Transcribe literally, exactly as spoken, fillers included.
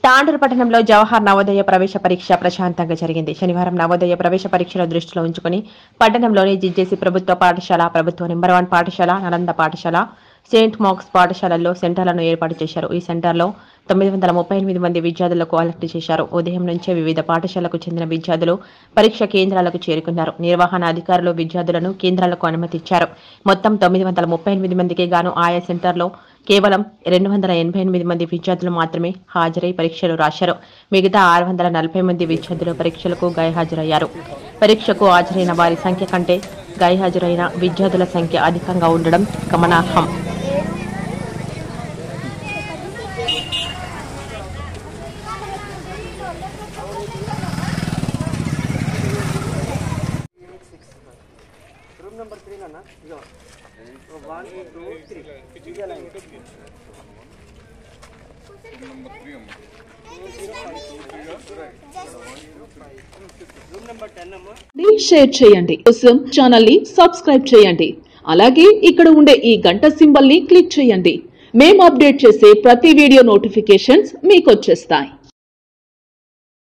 తాండూరు పట్టణంలో జవహర్ నవోదయ ప్రవేశ పరీక్ష ప్రశాంతంగా జరిగింది. శనివారం నవోదయ ప్రవేశ పరీక్షల దృష్టిలో ఉంచుకుని పట్టణంలోని జిజెసి ప్రభుత్వ పాఠశాల, ప్రభుత్వ నెంబర్ వన్ పాఠశాల, నలంద పాఠశాల, సెయింట్ మార్క్స్ పాఠశాలల్లో సెంటర్లను ఏర్పాటు చేశారు. ఈ సెంటర్లో తొమ్మిది వందల ముప్పై ఎనిమిది మంది విద్యార్థులకు అలర్ట్ చేశారు. ఉదయం నుంచే వివిధ పాఠశాలకు చెందిన విద్యార్థులు పరీక్ష కేంద్రాలకు చేరుకున్నారు. నిర్వహణ అధికారులు విద్యార్థులను కేంద్రాలకు అనుమతించారు. మొత్తం తొమ్మిది వందల ముప్పై ఎనిమిది మందికి గాను ఆయా సెంటర్లో కేవలం రెండు వందల ఎనభై ఎనిమిది మంది విద్యార్థులు మాత్రమే హాజరై పరీక్షలు రాశారు. మిగతా ఆరు వందల నలభై మంది విద్యార్థులు పరీక్షలకు గైహాజరయ్యారు. పరీక్షకు హాజరైన వారి సంఖ్య కంటే గైహాజరైన విద్యార్థుల సంఖ్య అధికంగా ఉండడం గమనార్హం. रूम नंबर थ्री ना ना यो वन टू थ्री इधर लाइन रूम नंबर थ्री हम रूम नंबर टेन అమ్మ ప్లీజ్ షేర్ చేయండి. కోసం ఛానల్ ని సబ్స్క్రైబ్ చేయండి. అలాగే ఇక్కడ ఉండే ఈ గంట సింబల్ ని క్లిక్ చేయండి. మేము అప్డేట్ చేసే ప్రతి వీడియో నోటిఫికేషన్స్ మీకు వచ్చేస్తాయి.